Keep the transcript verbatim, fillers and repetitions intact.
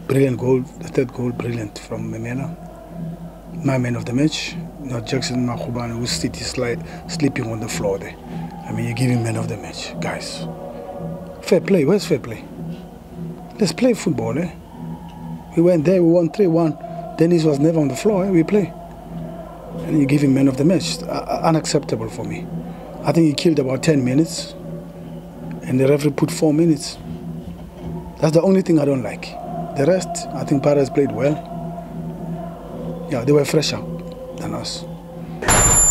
brilliant goal, the third goal, brilliant from Memela. My man of the match, not Jackson Mabokgwane, who's slide, sleeping on the floor there. I mean, you give him man of the match, guys. Fair play, where's fair play? Let's play football, eh? We went there, we won three one. Denis was never on the floor, eh? We play. And you give him man of the match. Uh, unacceptable for me. I think he killed about ten minutes, and the referee put four minutes. That's the only thing I don't like. The rest, I think Paris played well. Yeah, they were fresher than us.